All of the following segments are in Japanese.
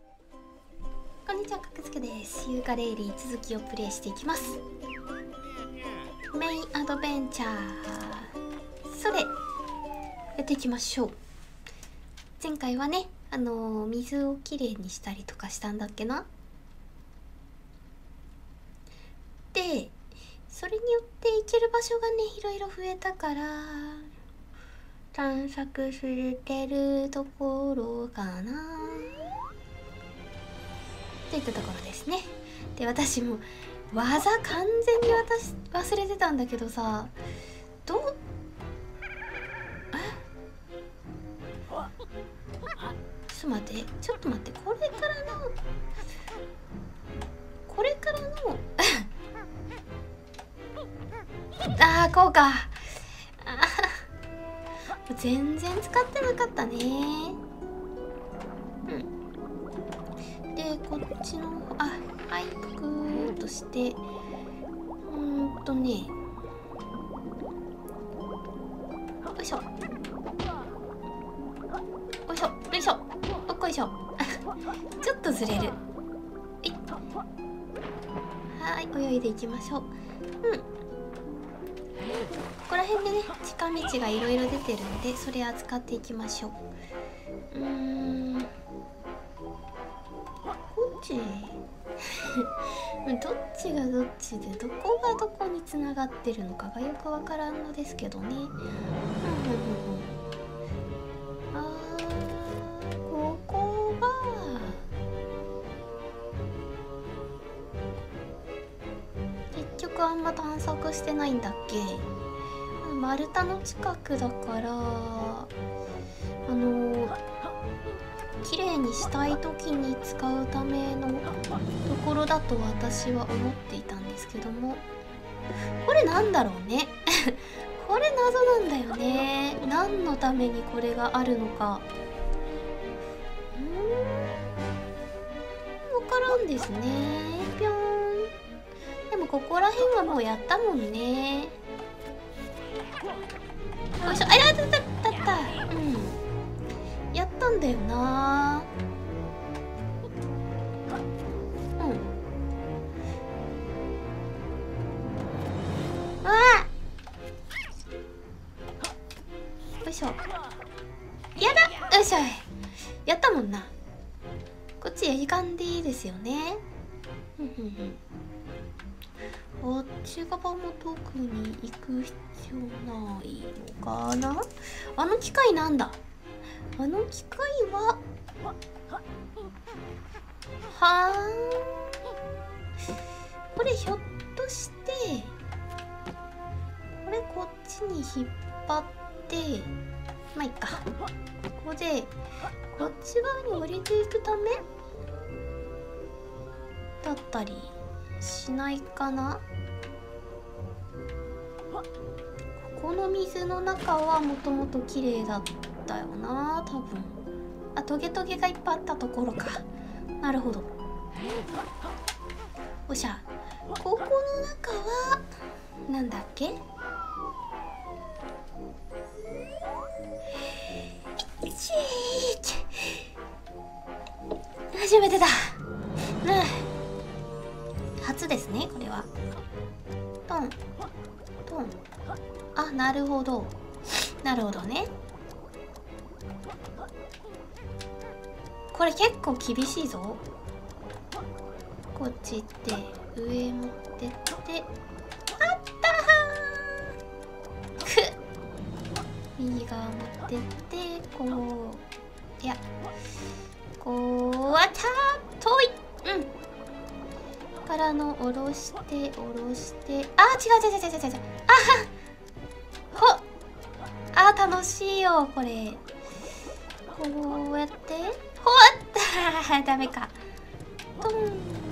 こんにちは、かくつくです。ユーカレイリー続きをプレイしていきます。メインアドベンチャー、それやっていきましょう。前回はね、水をきれいにしたりとかしたんだっけな。で、それによって行ける場所がね、いろいろ増えたから探索してるところかなといったところですね。で、私も技完全に忘れてたんだけどさ、ちょっと待って、これからのあー、こうか。全然使ってなかったね。で、こっちのはい、ぷくーっとしてよいしょよいしょよいしょおっこいしょちょっとずれる。はい、泳いでいきましょう。ここら辺でね、近道がいろいろ出てるんで、それ扱っていきましょう。こっちどっちがどっちでどこがどこにつながってるのかがよくわからんのですけどね。ここが結局あんま探索してないんだっけ。丸太の近くだから綺麗にしたい時に使うためのところだと私は思っていたんですけども、これなんだろうねこれ謎なんだよね。何のためにこれがあるのかわからんですね。ぴょん。でもここら辺はもうやったもんね。よいしょ。やったやったんだよな。よいしょ。やだ。よいしょ。やったもんな。こっちやりかんでいいですよね。こっち側も特に行く必要ないのかな。あの機械なんだ。あの機械はこれひょっとしてこれこっちに引っ張ってまあいっか。ここでこっち側に降りていくためだったりしないかな。ここの水の中はもともと綺麗だったよな、多分。トゲトゲがいっぱいあったところか。なるほど。おしゃ。ここの中はなんだっけ。初めてだ。初ですね、これは。トントン。なるほどね。これ結構厳しいぞ。こっち行って上持ってって、右側持ってってこう遠い。からの下ろして違う楽しいよこれ。こうやってダメか。トン。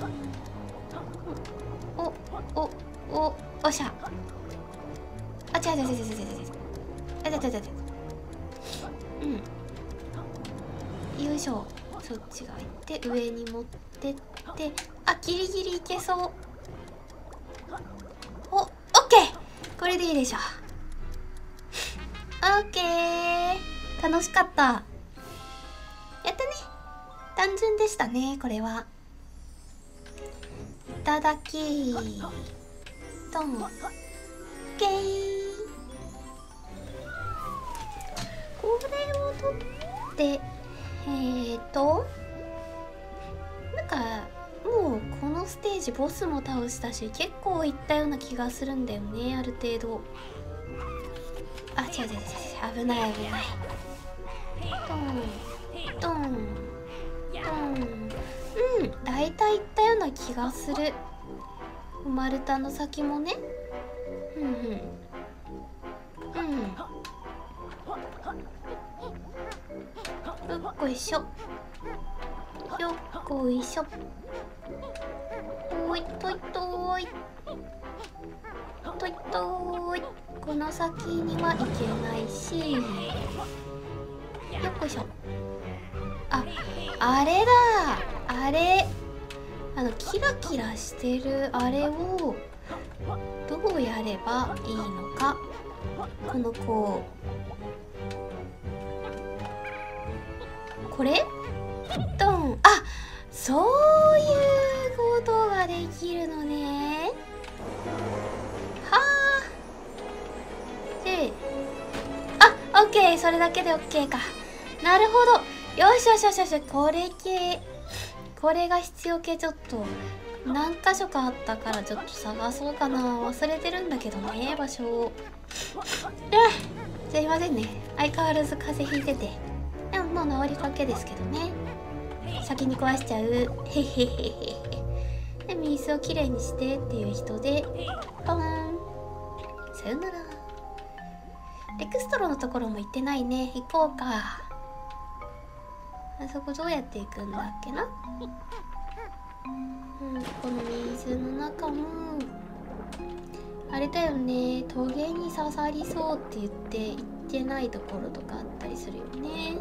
おしゃ。違うよいしょ。そっちが行って上に持ってってギリギリいけそう。オッケー。これでいいでしょ。オッケー。楽しかった。やったね。 単純でしたね、これは。いただきドン。ゲー。これを取ってなんかもうこのステージボスも倒したし結構いったような気がするんだよね、ある程度。あ、違う違う違う、危ない危ない。ドンドンドン。うん、大体いったような気がする。丸太の先もね。うんうんうん。よっこいしょよっこいしょ。おいといといといとい。この先には行けないし、よっこいしょ。あ、あれだ、あれ、キラキラしてるあれをどうやればいいのか。このこれドン。あ、そういうことができるのね。はあ。で、あ、オッケー、それだけでオッケーか。なるほど。よしよしよしよし、これ系、これが必要系。ちょっと何箇所かあったからちょっと探そうかな。忘れてるんだけどね、場所を。すいませんね、相変わらず風邪ひいてて。でももう治りかけですけどね。先に壊しちゃう。へへへへ。で、水をきれいにしてっていう人でポーン。さよなら。エクストロのところも行ってないね。行こうか。あそこどうやって行くんだっけな。うん、この水の中もあれだよね、トゲに刺さりそうって言って行ってないところとかあったりするよね。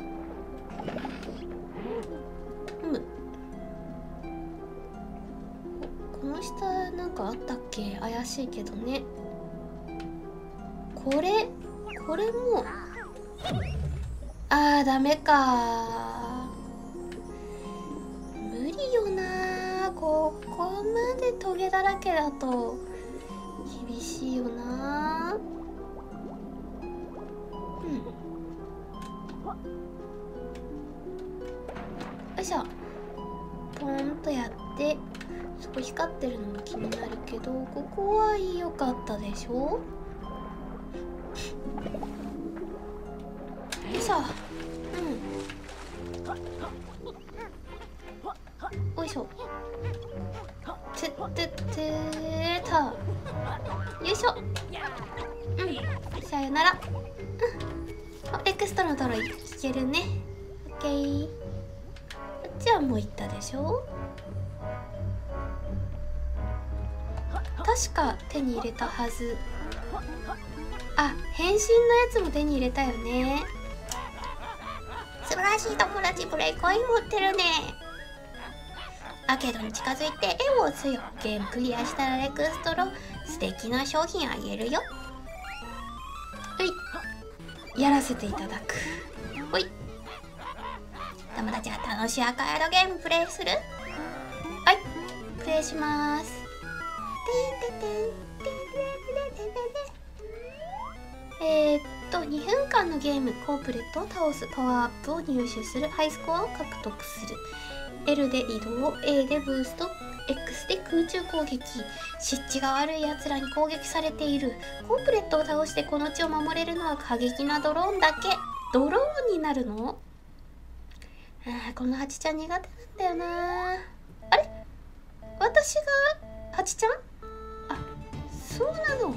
この下なんかあったっけ。怪しいけどね。これもダメか。無理よな、ここまでトゲだらけだと厳しいよな。よいしょ。ポンとやって、そこ光ってるのも気になるけど、ここは良かったでしょ。よいしょ。よいしょ。てた。よいしょ。さよなら。エクストラのドロイ聞けるね。オッケー。こっちはもう行ったでしょ。確か手に入れたはず。あ、変身のやつも手に入れたよね。素晴らしい友達、ブレイコイン持ってるね。アーケードに近づいて絵を押すよ。ゲームクリアしたらエクストロ素敵な商品あげるよ。やらせていただく。ほい。友達は楽しいアーカイドゲームプレイする？はい、プレイします。2分間のゲーム。コープレットを倒す。パワーアップを入手する。ハイスコアを獲得する。L で移動、A でブースト、X で空中攻撃。湿地が悪い奴らに攻撃されている。コープレットを倒してこの地を守れるのは過激なドローンだけ。ドローンになるの？このハチちゃん苦手なんだよな。あれ？私がハチちゃん？あ、そうなの。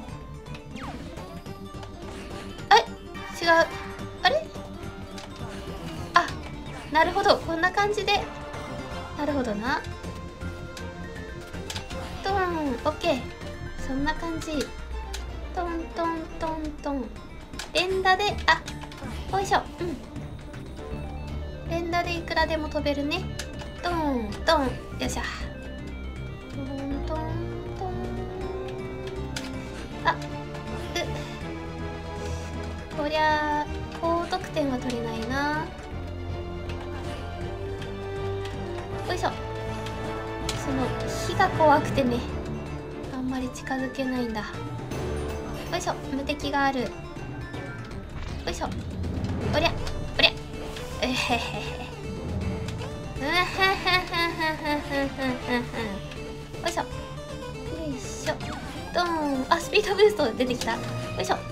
違う。あれ？あ、なるほど。こんな感じで。なるほどな。トン、オッケー。そんな感じ。トントントントン。連打で、よいしょ。連打でいくらでも飛べるね。トントン。よっしゃ。トントントン。こりゃ高得点は取れないな。 よいしょ。その火が怖くてね、あんまり近づけないんだ。よいしょ。無敵がある。よいしょ。おりゃおりゃ、えへへへ、うははははは。よいしょよいしょ。ドーン。あ、スピードブースト出てきた。よいしょ。はい、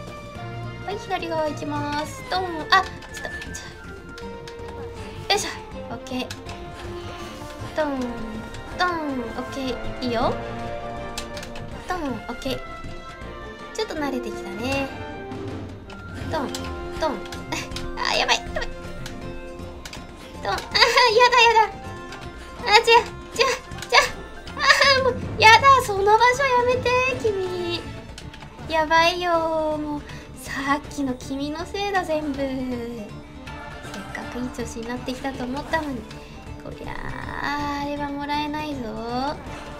左側行きます。ドーン。あ、ちょっとよいしょ。オッケー。ドーンドーン。オッケー、いいよ。ドーン。オッケー。ちょっと慣れてきたね。ドンドン。あ、やばいやばい。ドン。あー、やだやだ。あ、違う。あー、もうやだ。その場所やめて、君。やばいよ。もうさっきの君のせいだ、全部。せっかくいい調子になってきたと思ったのに、こりゃあ、あれはもらえないぞ。よ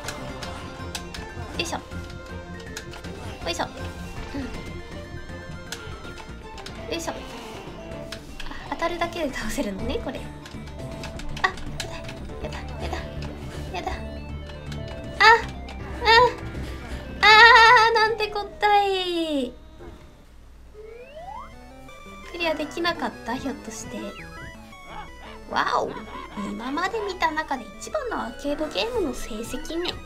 いしょよいしょ。うん、よいしょ。あ、当たるだけで倒せるのね、これ。あ、やだやだやだ。なんてこったい。クリアできなかった、ひょっとして。わお、今まで見た中で一番のアーケードゲームの成績ね。どう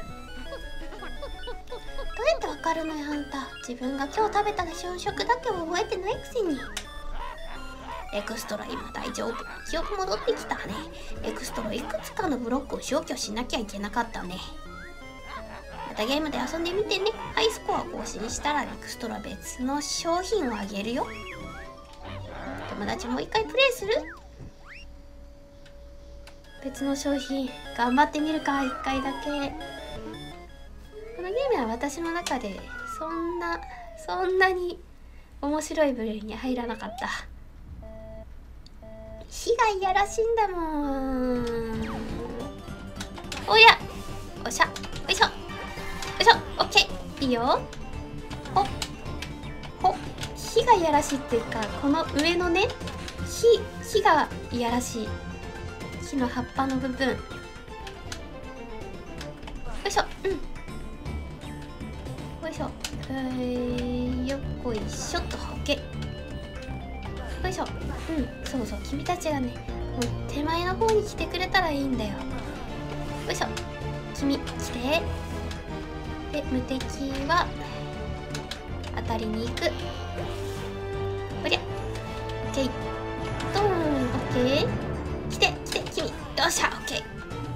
やってわかるのよ、あんた。自分が今日食べた朝食だけは覚えてないくせに。エクストラ、今大丈夫。記憶戻ってきたね。エクストラいくつかのブロックを消去しなきゃいけなかったね。またゲームで遊んでみてね。ハイスコア更新したらエクストラ別の商品をあげるよ。友達もう一回プレイする？別の商品頑張ってみるか、一回だけ。このゲームは私の中でそんなに面白い部類に入らなかった。火がいやらしいんだもん。おや、おっしゃ、よいしょよいしょ。オッケー、いいよ。ほっほっ。火がいやらしいっていうか、この上のね、火がいやらしい。木の葉っぱの部分。よいしょ。うん。よいしょ。よっこいしょっと。オッケー。よいしょ。うん、そうそう、君たちがね、もう手前の方に来てくれたらいいんだよ。よいしょ。君来て。で、無敵は当たりに行く。おりゃ。オッケー。ドーン。オッケー。来て君。よっしゃ。オッケ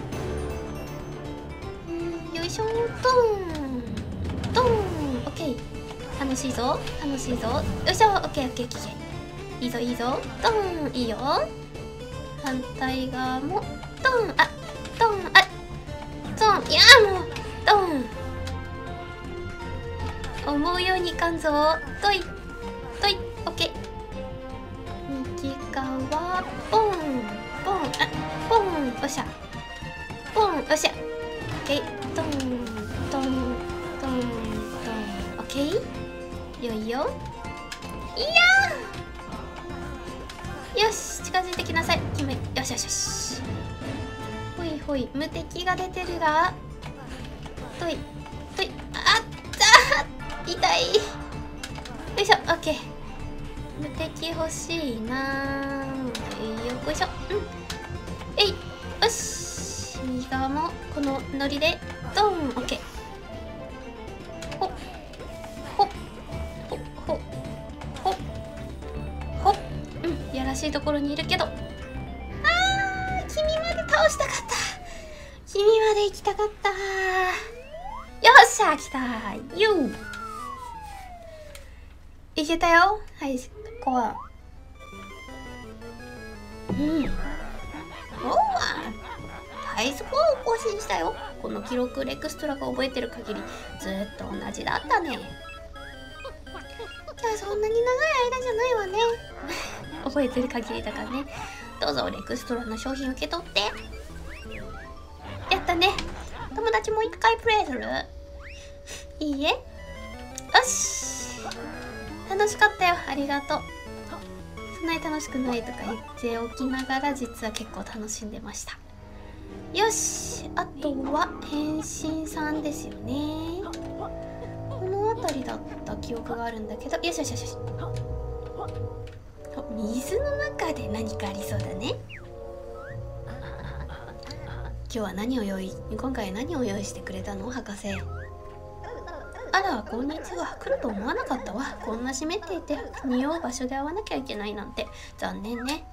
ー。よいしょ。ドーンドーン。オッケー。楽しいぞ。よいしょ。オッケー。いいぞ。ドーン。いいよ。反対側もドーン。あ、ドーン。あ、ドーン。いやー、もうドーン。思うようにいかんぞ。トイオッケー。右側ボン。あ、ボン。よっしゃ。ボン。よっしゃ。オッケー。ドーン。オッケー。よいよ。いやー、よし、近づいてきなさい。決め。よし。ほい。無敵が出てるが。トイ。あったー、痛い。よいしょ。オッケー。無敵欲しいなー。よいしょ。うん。えい。よし。右側もこのノリでドーン。オッケー。ほっ。うん、やらしいところにいるけど。君まで倒したかった。君まで行きたかった。よっしゃ、来た。いけたよ。はい、コア。おう、ハイスコアを更新したよ。この記録レクストラが覚えてる限りずっと同じだったね。じゃあそんなに長い間じゃないわね。覚えてる限りだからね。どうぞレクストラの商品受け取って。やったね。友達もう一回プレイする？いいえ。よし、楽しかったよ。ありがとう。そんなに楽しくないとか言っておきながら実は結構楽しんでました。 よし、あとは変身さんですよね。この辺りだった記憶があるんだけど、よしよしよしよし。水の中で何かありそうだね。今回は何を用意してくれたの、博士。あら、こんにちは。来ると思わなかったわ。こんな湿っていて匂う場所で会わなきゃいけないなんて残念ね。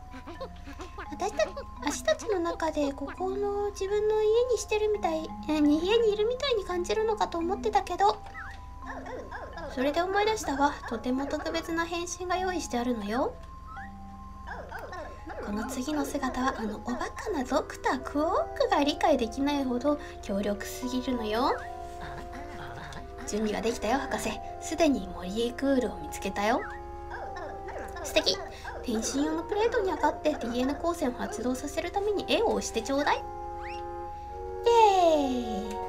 私たちの中でここの自分の家にしてるみたい、家にいるみたいに感じるのかと思ってたけど、それで思い出したわ。とても特別な変身が用意してあるのよ。この次の姿はおバカなドクタークオークが理解できないほど強力すぎるのよ。準備ができたよ博士。すでにモリエクールを見つけたよ。素敵。変身用のプレートに上がって DNA 光線を発動させるために絵を押してちょうだい。イエーイ。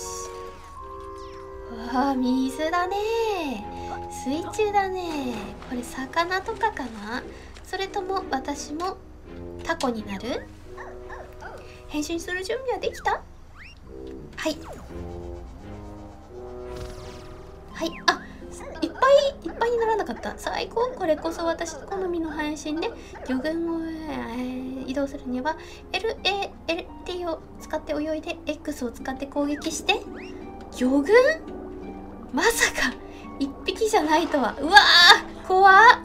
わあ、水だね。水中だね。これ魚とかかな。それとも私もタコになる？変身する準備はできた？はい。はい、あ、いっぱいにならなかった。最高。これこそ私の好みの変身ね。魚群を、移動するには LALT を使って泳いで X を使って攻撃して。魚群？まさか一匹じゃないとは。うわー、怖っ。は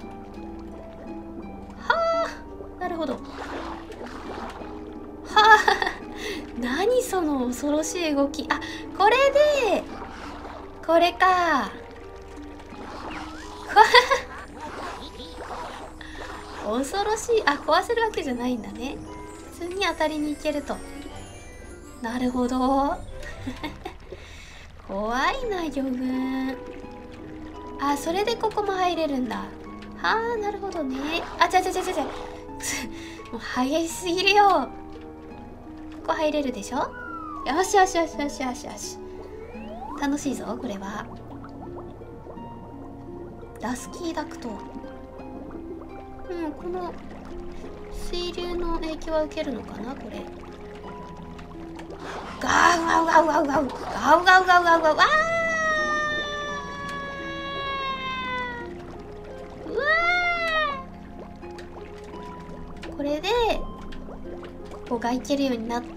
あ、なるほど。はあ、何その恐ろしい動き。あ、これでこれか。恐ろしい。あ、壊せるわけじゃないんだね。普通に当たりに行けると。なるほど。怖いな、魚群。あ、それでここも入れるんだ。はあ、なるほどね。あ、ちゃ。もう激しすぎるよ。ここ入れるでしょ。よし。楽しいぞ、これは。ラスキーダクト。この水流の影響は受けるのかな、これ。ガウガウガウガウガウガウガウガウガウガウガウ。うわー。これでここがいけるようになった。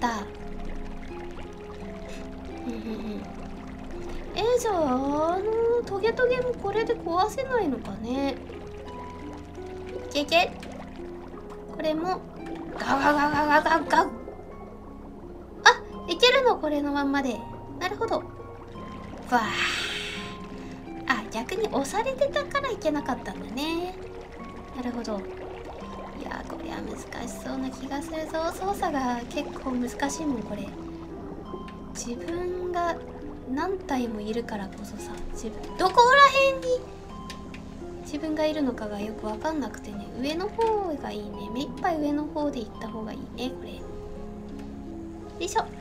じゃあトゲトゲもこれで壊せないのかね。いけ。これもガウガウガウガウガウガウガウ。あ、いけるの、これのまんまで。なるほど。わあ。あ、逆に押されてたからいけなかったんだね。なるほど。いや、これは難しそうな気がするぞ。操作が結構難しいもん、これ。自分が何体もいるからこそさ、どこら辺に自分がいるのかがよく分かんなくてね。上の方がいいね。目いっぱい上の方で行った方がいいね、これ。よいしょ。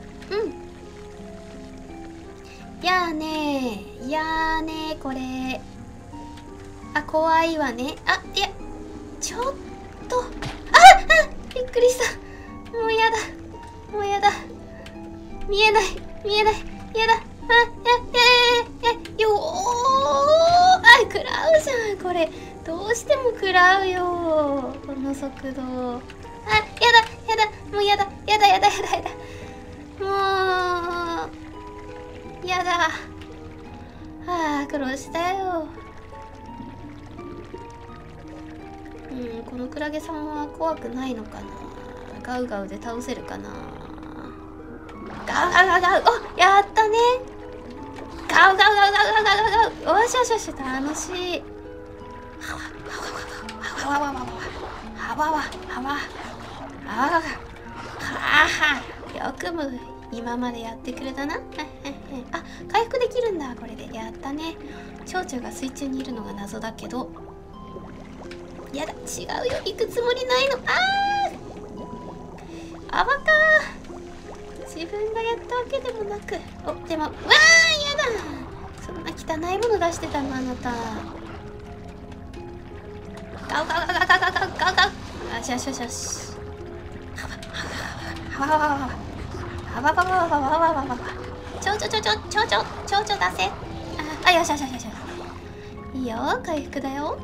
いやーねこれ。あ、怖いわね。あ、いや、ちょっと。びっくりした。もうやだ。見えない。やだ。食らうじゃん、これ。どうしても食らうよ、この速度。やだ。もうやだ。もうやだ。苦労したよ。このクラゲさんは怖くないのかな。ガウガウで倒せるかな。ガウ。お、やったね。ガウ。よし。楽しい。よくも今までやってくれたな。あ、回復できるんだ、これで。やったね。蝶々が水中にいるのが謎だけど。やだ、違うよ。行くつもりないの。あわかー。自分がやったわけでもなく。お、でも、やだ。そんな汚いもの出してたの、あなた。ガウ。よし。 あばばばばばばばばば。ちょ出せ。あ、よしよしよしよし。いいよ、回復だよ。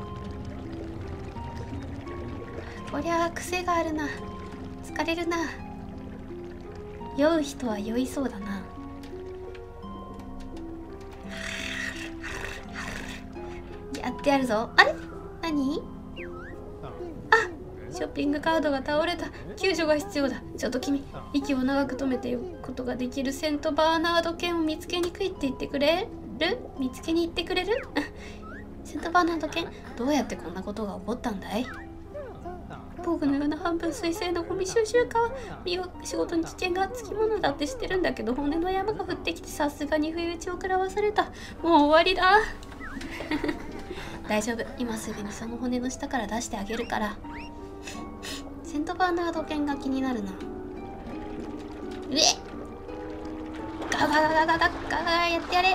こりゃ癖があるな。疲れるな。酔う人は酔いそうだな。やってやるぞ。あれ、何？ショッピングカードが倒れた。救助が必要だ。ちょっと君、息を長く止めておくことができるセントバーナード犬を見つけにくいって言ってくれる？見つけに行ってくれる？セントバーナード犬、どうやってこんなことが起こったんだい？僕のような半分水性のゴミ収集家は仕事に危険がつきものだって知ってるんだけど、骨の山が降ってきてさすがに不意打ちを食らわされた。もう終わりだ。大丈夫、今すぐにその骨の下から出してあげるから。セントバーナード犬が気になるな。うえ、ガガガガガガガガ、やってやれ。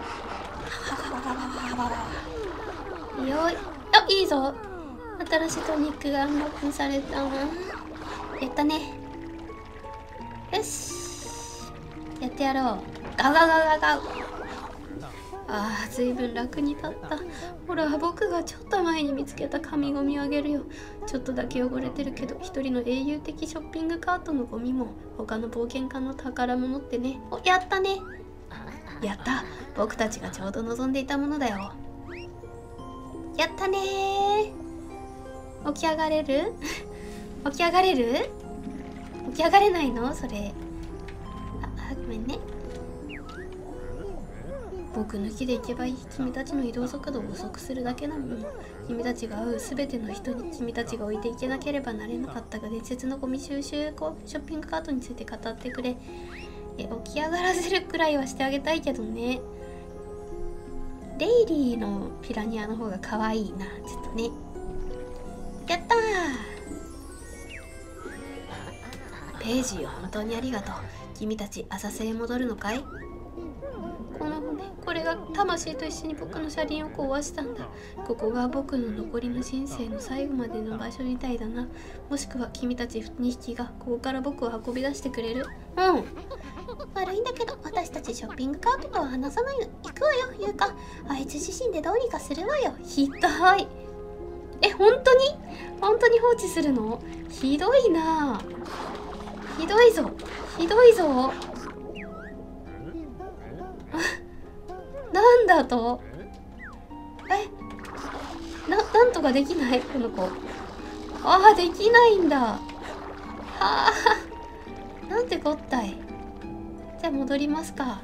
よい、あ、いいぞ。新しいトニックがアンロックされたわ。やったね。よし、やってやろう。ガガガガガ。ああ、ずいぶん楽に立った。ほら、僕がちょっと前に見つけた紙ゴミをあげるよ。ちょっとだけ汚れてるけど、一人の英雄的ショッピングカートのゴミも他の冒険家の宝物ってね。お、やったね。やった、僕たちがちょうど望んでいたものだよ。やったね。起き上がれる？起き上がれる？起き上がれないの？それ。あ、ごめんね。僕抜きで行けばいい。君たちの移動速度を遅くするだけなの。君たちが会うすべての人に君たちが置いていけなければなれなかったが、伝説のゴミ収集ショッピングカートについて語ってくれ。起き上がらせるくらいはしてあげたいけどね。デイリーのピラニアの方が可愛いな。ちょっとね。やったー。ページよ、本当にありがとう。君たち浅瀬へ戻るのかい？この骨、これが魂と一緒に僕の車輪を壊したんだ。ここが僕の残りの人生の最後までの場所みたいだな。もしくは君たち2匹がここから僕を運び出してくれる？うん。悪いんだけど、私たちショッピングカートとは話さないの。行くわよ、ゆうか。あいつ自身でどうにかするわよ。ひどい。本当に放置するの？ひどいな。ひどいぞ。ひどいぞ。なんだと？なんとかできない？この子。ああ、できないんだ。はあ、なんてこったい。じゃあ戻りますか。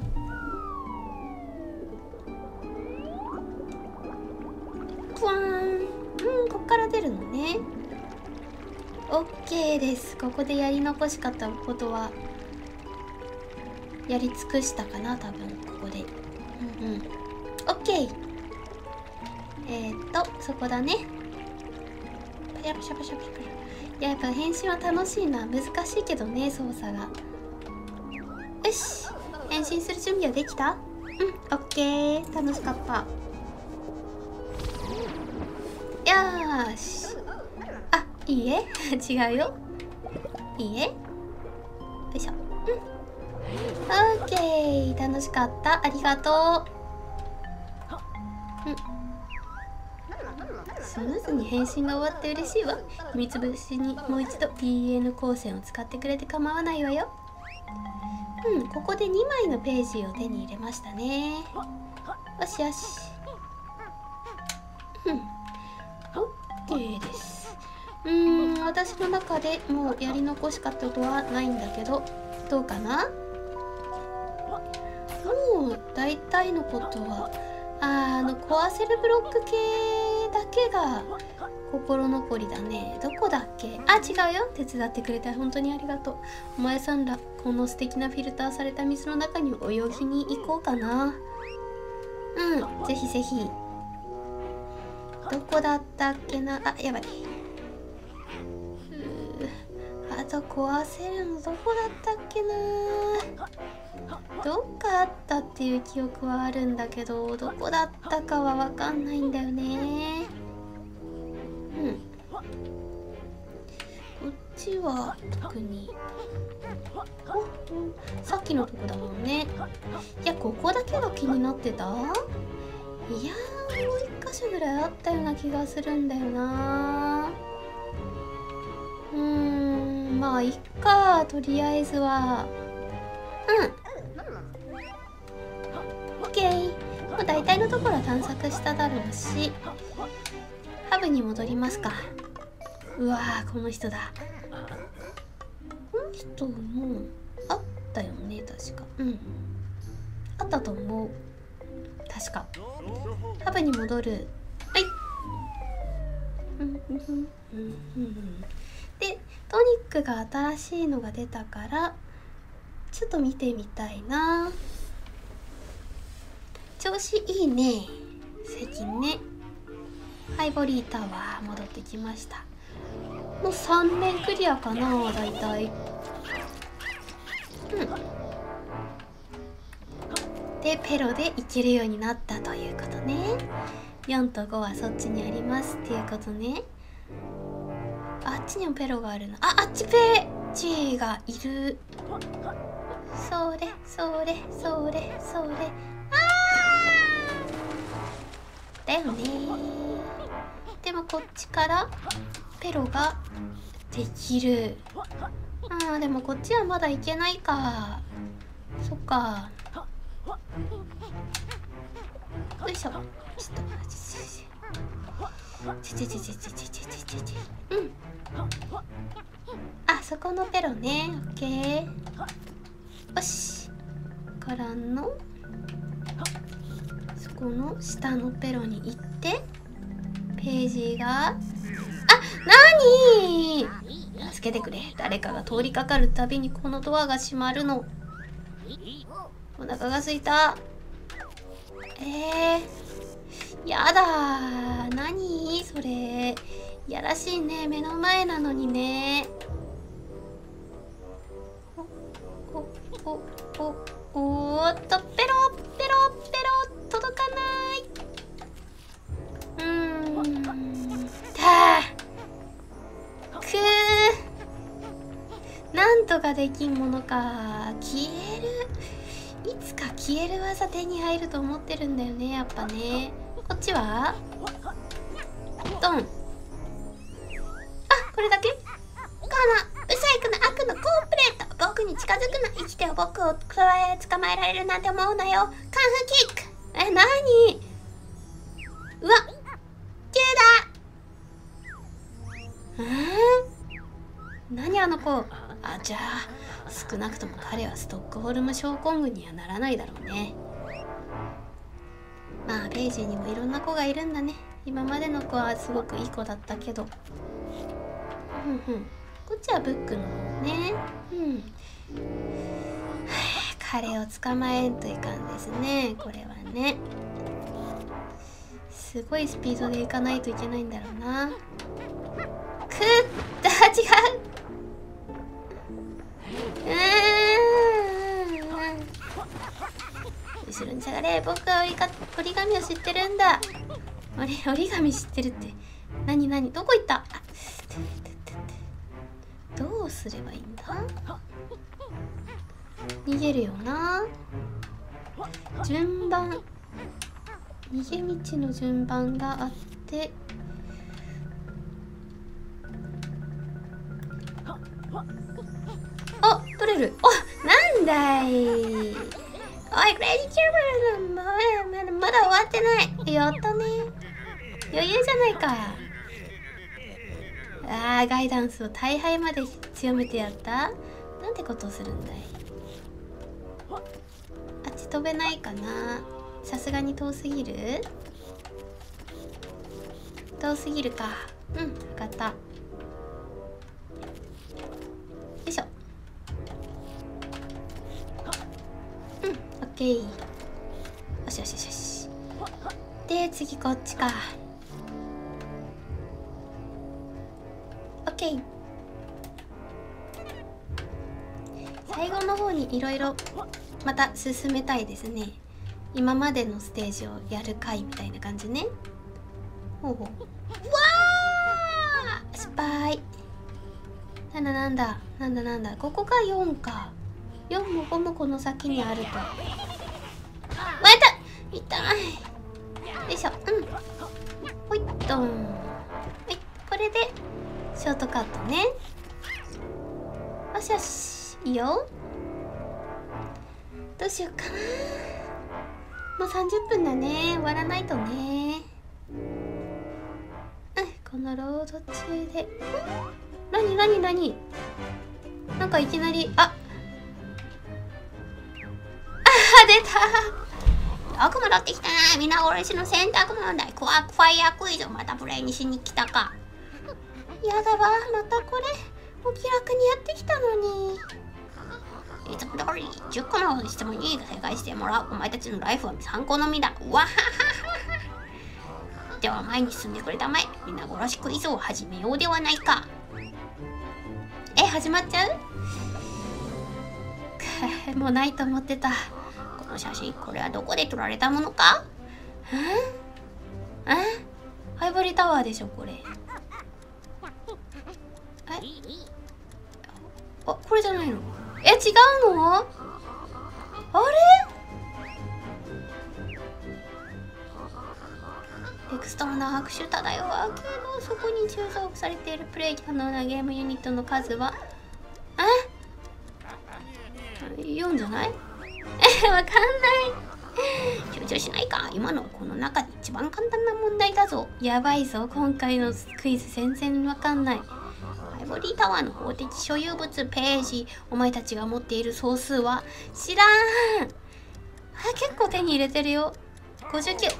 ぷわーん。こっから出るのね。オッケーです。ここでやり残しかったことはやり尽くしたかな、多分ここで。オッケー。そこだね。パシャパシャパシャパシャパシャ。やっぱ変身は楽しいな。難しいけどね、操作が。よし、変身する準備はできた？オッケー。楽しかった。よーし。あ、いいえ。違うよ。いいえ。よいしょ。オッケー。楽しかった。ありがとう。スムーズに変身が終わって嬉しいわ。秘密武士にもう一度 PN 光線を使ってくれて構わないわよ。ここで2枚のページを手に入れましたね。よしよし。オッケーです。私の中でもうやり残しかったことはないんだけど、どうかな？もう大体のことは壊せるブロック系だけが心残りだね。どこだっけ？あ、違うよ。手伝ってくれて本当にありがとう。お前さんら、この素敵なフィルターされた水の中に泳ぎに行こうかな。ぜひぜひ。どこだったっけな。あ、やばい。あと壊せるのどこだったっけな。どっかあったっていう記憶はあるんだけど、どこだったかはわかんないんだよね。こっちは特に。 さっきのとこだもんね。いや、ここだけが気になってた。いやー、もう一箇所ぐらいあったような気がするんだよな。まあいっか、とりあえずは。オッケー。もう大体のところは探索しただろうし、ハブに戻りますか。うわー、この人だ。この人もあったよね、確か。あったと思う。確か。ハブに戻る。はい。で、トニックが新しいのが出たから、ちょっと見てみたいな。調子いいね。最近ね。ハイボリータワー戻ってきました。もう3面クリアかな、だいたい。で、ペロで行けるようになったということね。4と5はそっちにありますっていうことね。あっちにもペロがあるな。あっちページがいる。それそれそれそれ。だよね。でもこっちからペロができる。でもこっちはまだ行けないか。そっか。よいしょ。ちょっとあそこのペロね。オッケー。よし。からのそこの下のペロに行ってページがなに助けてくれ。誰かが通りかかるたびにこのドアが閉まるの。お腹が空いた。やだー。何それ。やらしいね。目の前なのにね。おーっと、ペロペロペロ届かない。なんとかできんものか。消える。いつか消える技手に入ると思ってるんだよね、やっぱね。こっちはドン。これだけ。このブサイクな悪のコープレート。僕に近づくな。生きてよ。僕を捕まえられるなんて思うなよ。カンフーキック。何。うわ、急だ。何あの子。じゃあ少なくとも彼はストックホルム症候群にはならないだろうね。まあページにもいろんな子がいるんだね。今までの子はすごくいい子だったけど。こっちはブックの方ね。彼を捕まえんといかんですね。これはね、すごいスピードで行かないといけないんだろうな。違う。後ろに下がれ。僕は折り紙を知ってるんだ。折り紙知ってるって。何どこ行った。どうすればいいんだ。逃げるよな。順番、逃げ道の順番があって、取れる。なんだい。おい、クレイジーキューブルまだ終わってない。やったね。余裕じゃないか。ガイダンスを大敗まで強めてやった。なんてことをするんだい。あっち飛べないかな。さすがに遠すぎる。遠すぎるか。分かった。よいしょ。オッケー。よしよしよしよし。で次こっちか。オッケー。最後の方にいろいろまた進めたいですね。今までのステージをやる回みたいな感じね。うわー、失敗。なんだここが4か。 4も5もこの先にあると。また痛い。よいしょ。ほいっとん。はい、これでショートカットね。よしよし、いいよ。どうしようかな。もう30分だね。終わらないとね。このロード中で。何なんかいきなり、出た。よく戻ってきたな。皆殺しの選択問題。クワークファイヤークイズをまたプレイにしに来たか。やだわ、またこれ。お気楽にやってきたのに。いつも通り10個の質問に正解してもらう。お前たちのライフは参考のみだ。わははは。では前に進んでくれたまえ。皆殺しクイズを始めようではないか。始まっちゃうもうないと思ってた。この写真、これはどこで撮られたものか。ハイボリータワーでしょこれ。これじゃないの。違うの。あれエクストラな拍手漂うけど、そこに収蔵されているプレイ可能なゲームユニットの数は4じゃないわかんない。集中しないか。今のこの中で一番簡単な問題だぞ。やばいぞ、今回のクイズ全然わかんない。ハイボリータワーの法的所有物ページ。お前たちが持っている総数は知らん。結構手に入れてるよ。59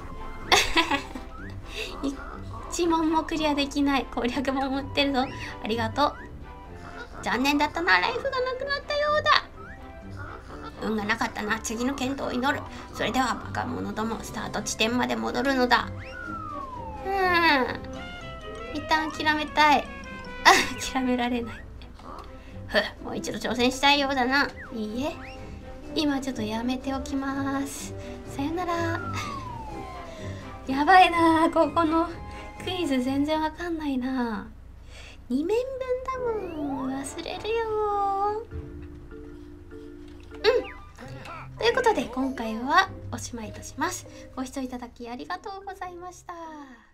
1問もクリアできない。攻略本持ってるぞ。ありがとう。残念だったな。ライフがなくなったようだ。運がなかったな。次の健闘を祈る。それではバカ者ども、スタート地点まで戻るのだ。一旦諦めたい。諦められない。もう一度挑戦したいようだな。いいえ、今ちょっとやめておきます。さよなら。やばいな、ここのクイズ全然わかんないな。2面分だもん。忘れるよ。ということで今回はおしまいとします。ご視聴いただきありがとうございました。